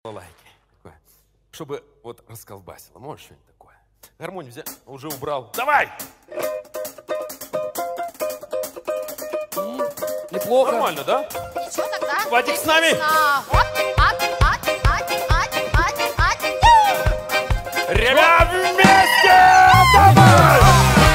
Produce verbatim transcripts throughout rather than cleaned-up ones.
Лайки. Такое. Чтобы вот расколбасило. Можешь что-нибудь такое? Гармонию взял, уже убрал. Давай! Неплохо. Нормально, да? Ничего тогда. Хватит с нами! Ребят, вместе! Давай!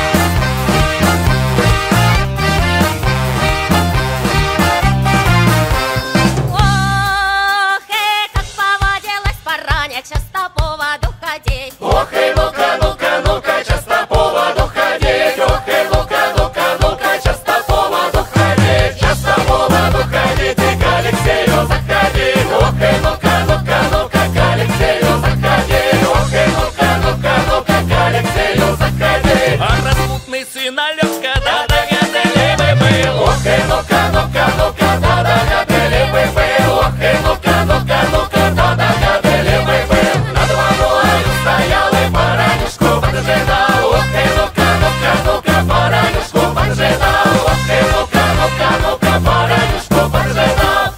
Ох, и как повадилась пораня часто по воду ходить. Ох, и ну-ка, ну-ка, ну-ка, часто по воду ходить. Ох, и ну-ка, ну-ка, ну-ка, часто по воду ходить. Часто по воду ходить и к Алексею заходить. Ох, и ну-ка, ну-ка, ну-ка, к Алексею заходить. Ох, и ну-ка, ну-ка, ну-ка, к Алексею заходить. А распутный сын Алёшка, да догадали бы был. Ох, и ну-ка, ну-ка, ну-ка, да догадали бы был. Ох, и ну-ка, ну-ка, ну-ка, да догадали бы был. Над водою стоял и баранюшку поджидал. Ох, и ну-ка, ну-ка, ну-ка, баранюшку поджидал. Ох, и ну-ка, ну-ка, ну-ка, баранюшку поджидал.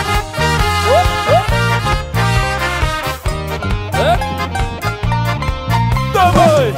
Давай!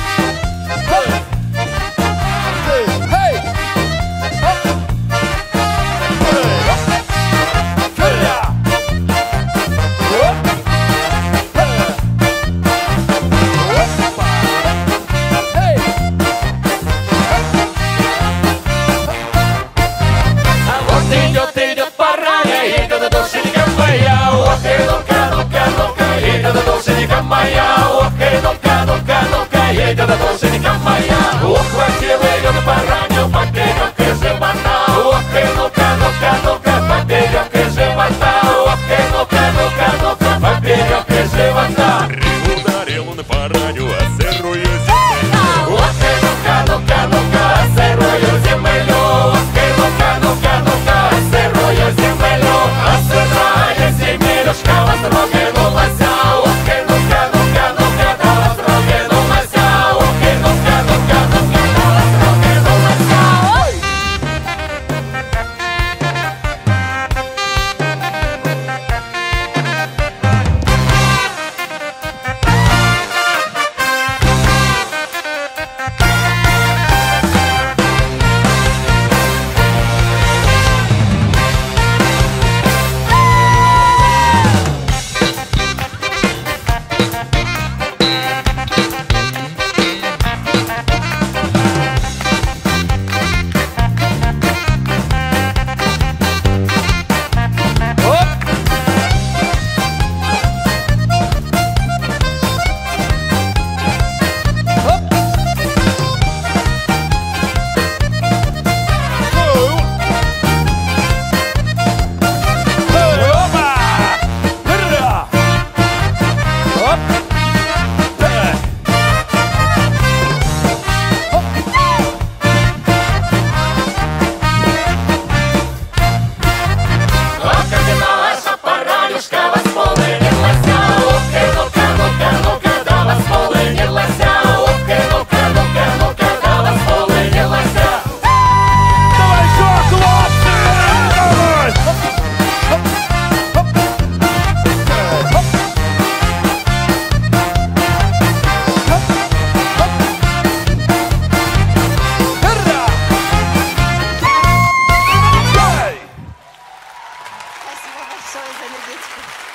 Идет, идет пораня, идет душенька моя. Ох, и ну-ка, ну-ка, ну-ка, идет душенька моя. Ох, и ну-ка, ну-ка, ну-ка, идет душенька моя. Ухватил ее пораню поперек и живота. Ох, и ну-ка, ну-ка, ну-ка, поперек и живота. Ох, и ну-ка, ну-ка, ну-ка, поперек и живота. Ударил он пораню, а сырую землю. Ох, и ну-ка, ну-ка, ну-ка, сырую землю. Ох, и ну-ка, ну-ка, ну-ка, сырую землю. А сырая земелюшка возрогнулась. Ох, и ну-ка, ну-ка, ну-ка, да возрогнулась. Ох, и ну-ка, ну-ка, ну-ка, да возрогнулась. Ой! А как наша поранюшка восполнилась. Ох, и ну-ка, ну-ка, ну-ка, да восполнилась. Ох, и ну-ка, ну-ка, ну-ка, да восполнилась. Давай еще, хлопцы! Давай! Спасибо большое за энергетику.